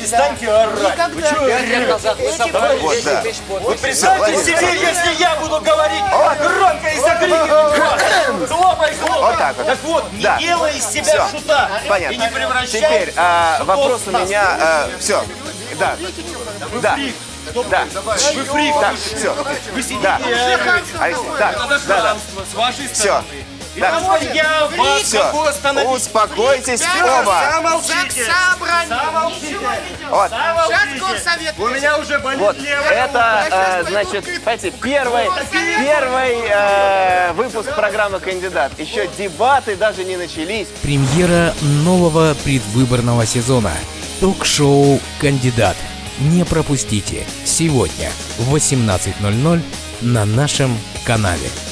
перестаньте орать. Вы что, 5 лет назад мы собрали Вот, 10 да. тысяч Вы подписей. представьте себе, если я буду говорить громко и закрикивать. Хлопай, хлопай. Вот так вот. Так вот, не Да. делай из себя Всё. шута. Понятно. И не превращай Теперь шутов вопрос у в нас. меня. Все. Да. Да. Да. Вы фрик. Так, все. Вы сидите Да. и орете. Так, да. С вашей Все. стороны. И Да. позволь я вас Все. могу остановить. Успокойтесь оба. Замолчите. Замолчите. Вот. Замолчите. У меня уже болит Вот, левая. это, значит, знаете, первый выпуск программы «Кандидат». Еще дебаты даже не начались. Премьера нового предвыборного сезона. Ток-шоу «Кандидат». Не пропустите сегодня в 18:00 на нашем канале.